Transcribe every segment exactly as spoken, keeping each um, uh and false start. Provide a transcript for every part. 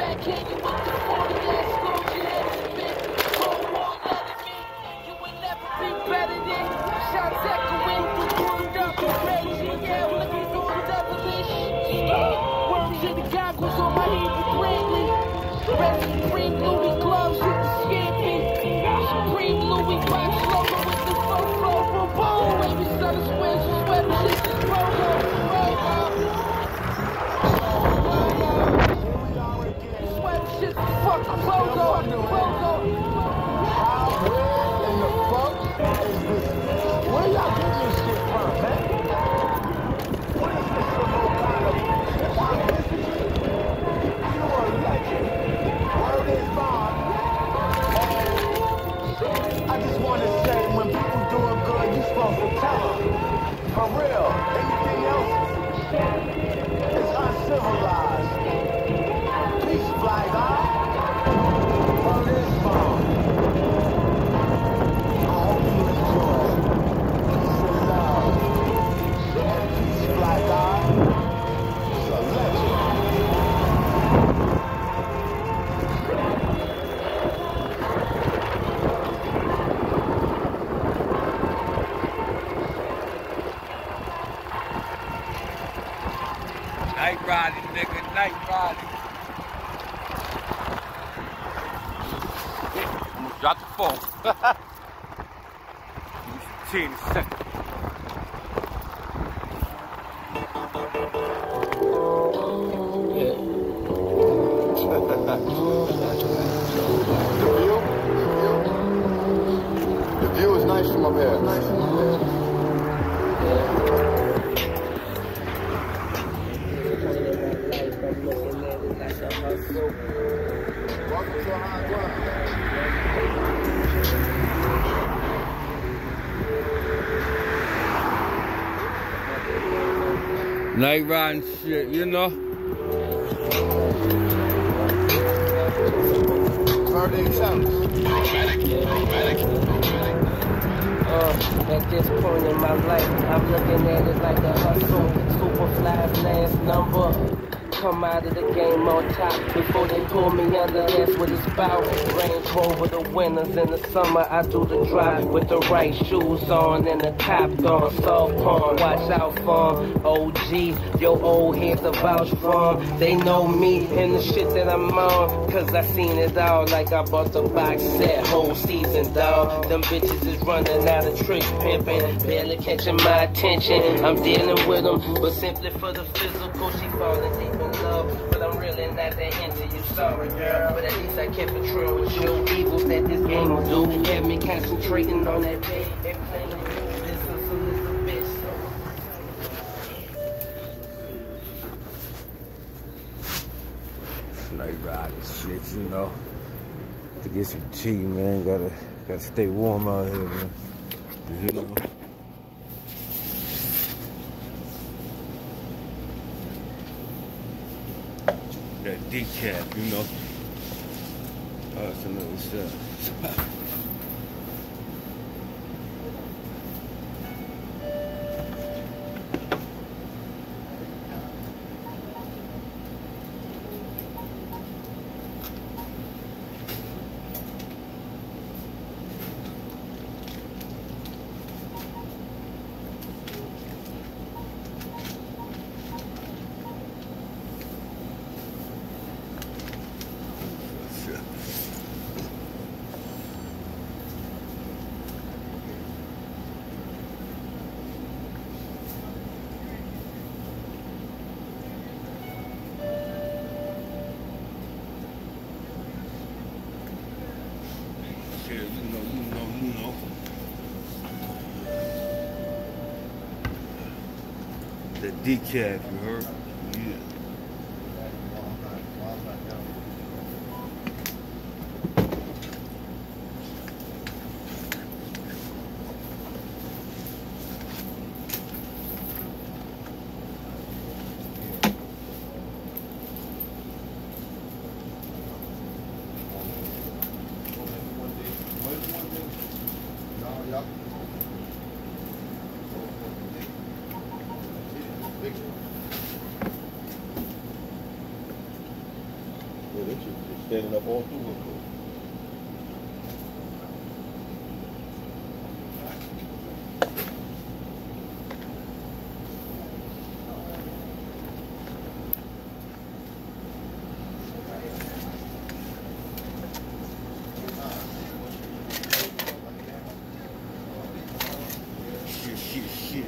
back here, you with the forty ass school, you had to spit. Cold war enemy, you would never be better than. Shots echoing through groomed up and raging, yeah, looking for devilish. Word to the goggles on my head with Bradley. Red Supreme Louis gloves with the scamping. Supreme Louis box logo with the fofo. Boom, baby, son of swears, sweater, shit, just roll up, roll up. Sweater, shit, fuck, clothes on, clothes on. How red in the fuck is this? Where y'all getting this shit from, man? What is this for no kind of publicity? You a legend. Word is bond. I just want to say, when people doing good, you supposed to tell them. For real. Anything else is uncivilized. Peace, fly guy. Word is bond. I hope you enjoy. Peace and love. Peace, fly guy. It's a legend. Night riding, nigga, night riding. I'm gonna drop the phone. Give me some tea in a second. The view? The view is nice from up here. Nice from up here. Welcome to high ground. Night riding shit, you know? Birthday sounds. Uh, at this point in my life, I'm looking at it like a hustle. Superfly's last number. Come out of the game on top before they pull me under. That's what it's about. Range Rover the winners in the summer. I do the drive with the right shoes on and the top on. Soft palm, watch out for 'em. O G, your old heads a vouch for 'em. They know me and the shit that I'm on. Cause I seen it all like I bought the box set whole season, dawg. Them bitches is running out of tricks, pimping, barely catching my attention. I'm dealing with them, but simply for the physical, she falling deep in love. But I'm really not that into you, sorry girl. But at least I kept it true with you. Evils that this game will do had me concentrating on that bed and playing with this is a little bit. Night riding shit, you know. To get some tea, man, gotta gotta stay warm out here, man. You know. That decaf, you know. Oh, that's another stuff. You know, you know, you know. The decaf, you heard? Yeah. Yep. Yeah, they should just standing up all through it. Shit, shit, shit.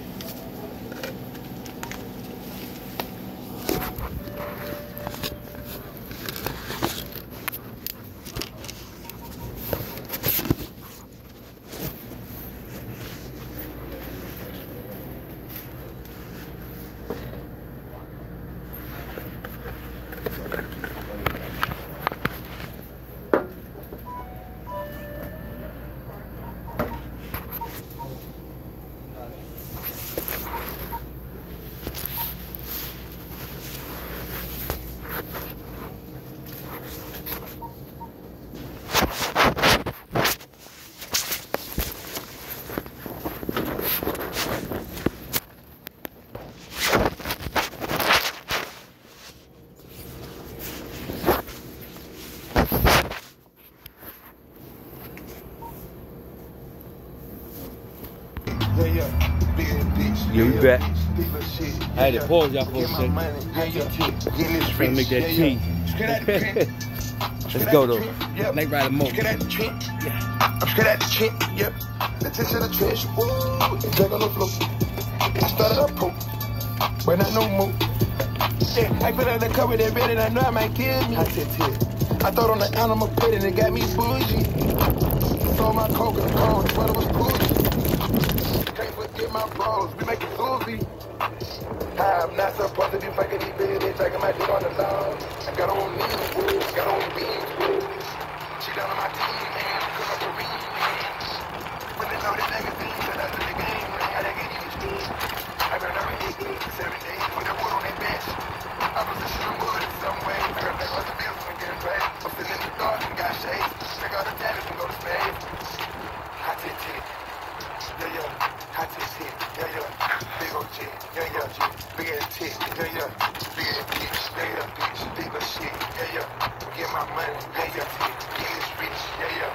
Yeah, we back. I had to pause y'all for a second. Trying to make that tea. Let's go though. Next ride a motor. I'm straight at the chin, yep. Attention to the trench, ooh, it's back on the floor. I started up poop, but not no more. Yeah, I put out the cover that bed and I know I might kill me. I said, I thought on the animal pit and it got me bougie. Saw my coke in the car, but it was bougie. Can't forget my bros, we make it Susie. I'm not supposed to be fucking these bitches, taking my dick on the lawn. I got on knees, woo, got on beans, woo. She down on my team, man, cook up a ring, man. When they know the magazine, but I do the game, man, how they get even steam. I got every day, seven days, put that wood on their bench. I was a shooting wood in some way, I got back on the bills and getting paid. I'm sitting in the dark and got shades, check out the damage and go to space. Hot tit tit, yeah, yeah, hot tit tit, yeah, yeah. Big old tit, yeah, yeah, big ass tit, yeah, yeah, big ass bitch, yeah, yeah, bitch, big old shit, yeah, yeah. Get my money, yeah, yeah, get this rich, yeah, yeah.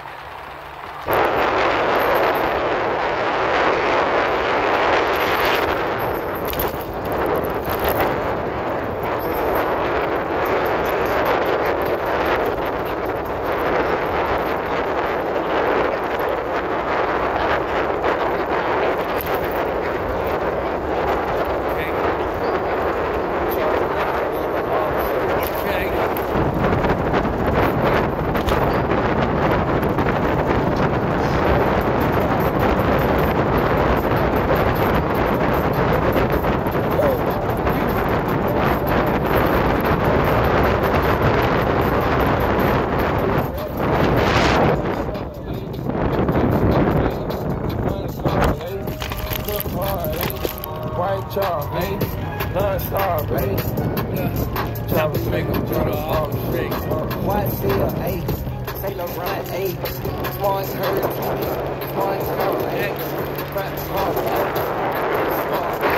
White chalk, eh? Non-stop, eh? Chop a make them turn off the shake. White seal, eh? Saint Laurent, eh? Small as her, small as her, eh? Fat, small, eh? Small, eh?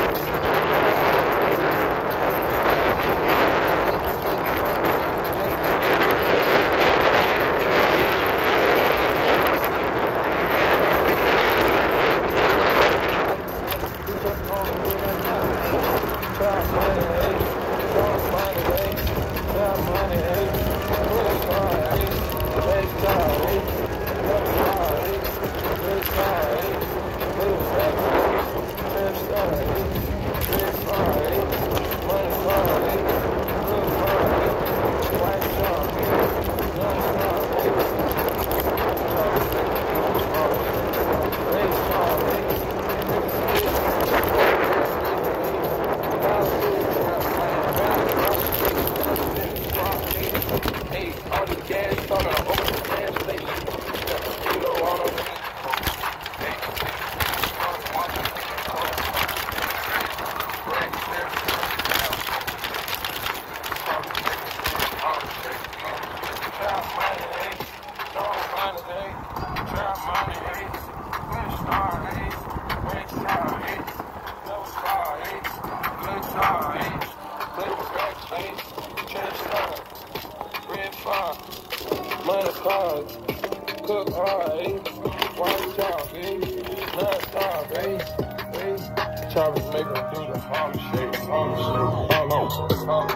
hard, cook hard, watch out, baby. Last time, baby. Try to make them do the hard shake, hard shake, hard shake, hard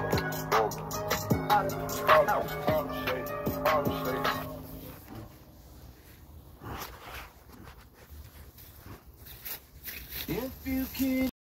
shake, hard shake. If you can